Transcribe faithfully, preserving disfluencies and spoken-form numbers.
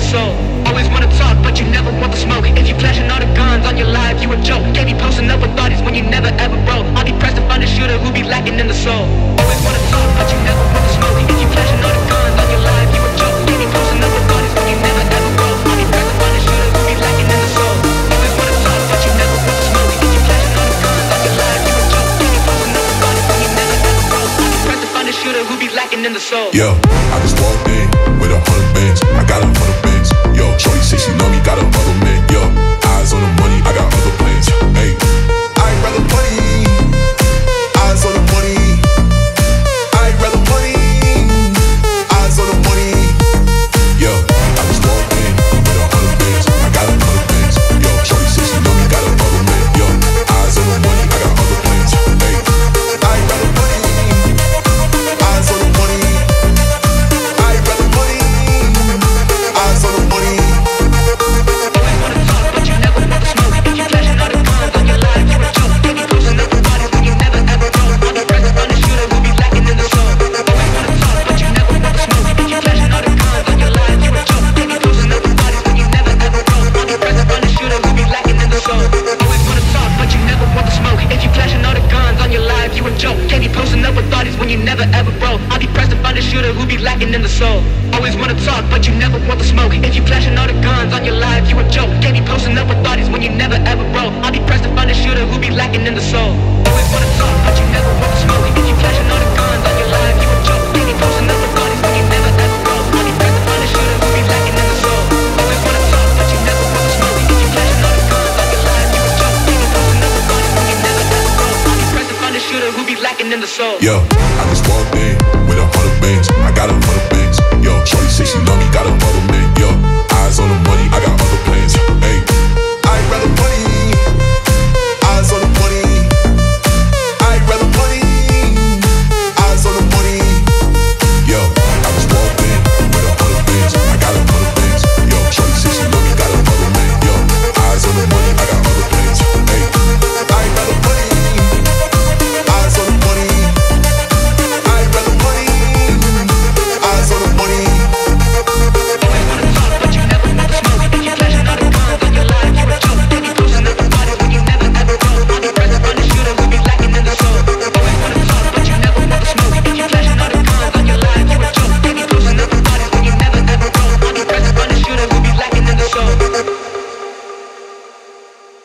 soul. Always wanna talk, but you never want the smoke. If you flashing all the guns on your life, you a joke. Can't be posting up with thoughties when you never ever broke. I'll be pressed to find a shooter who be lacking in the soul. Always wanna talk, but you never want the smoke. If you flashing all the guns on your life, you a joke. Can't be posting up with thoughties when you never ever broke. I'll be pressed to find a shooter who be lacking in the soul. Always wanna talk, but you never want the smoke. If you flashing all the guns on your life, you a joke. Can't be posting up with thoughties when you never ever broke. I'll be pressed to find a shooter who be lacking in the soul. Yo, I just walked in with a hundred bands. I got a hundred bands. Yo, shorty say she know me, got a other man. Yo, eyes on the money, I got other plans. Hey, I'd rather money. Eyes on the money. I'd rather money. Eyes on the money. Yo, I just walked in with a hundred bands. I got a hundred bands. Yo, shorty say she know me, got a other man. Yo, eyes on the money, I got other plans. Hey, I'd rather money. Eyes on the money. I'd rather money. Eyes on the money. Always wanna talk, but you never want the smoke. If you flashing all the guns on your life, you a joke. Can't be posting up with bodies when you never ever broke. I'll be pressed to find a shooter who be lacking in the soul. Always wanna talk, but you never want the smoke. If you flashing all the guns on your life, you a joke. Can't be posting up with bodies when you never ever broke. I'll be pressed to find a shooter who be lacking in the soul. Always wanna talk, but you never want the smoke. If you flashing all the guns on your life, you a joke. Can't be posting up with thoughties when you never ever broke. I'll be pressed to find a shooter who be lacking in the soul. Always wanna talk, but you never want the smoke. If you flashing all the guns on your life, you a joke. Can't be posting up with thoughties when you never ever broke. I'll be pressed to find a shooter who be lacking in the soul. Always wanna talk, but you never want the smoke. If you flashing all the guns on your life, you a joke. Can't be posting up with thoughties when you never ever broke. I'll be pressed to find a shooter who be lacking in the soul. Always wanna talk, but you never want the smoke. If you flashing all the guns on your life, you a joke. Can't be posting up with thoughties when you never ever broke. I'll be pressed to find a shooter who be lacking in the soul. Yo, I just walked in with a hundred bands. I got a hundred bands. Yo, shorty say she know me, got a other man. Yo,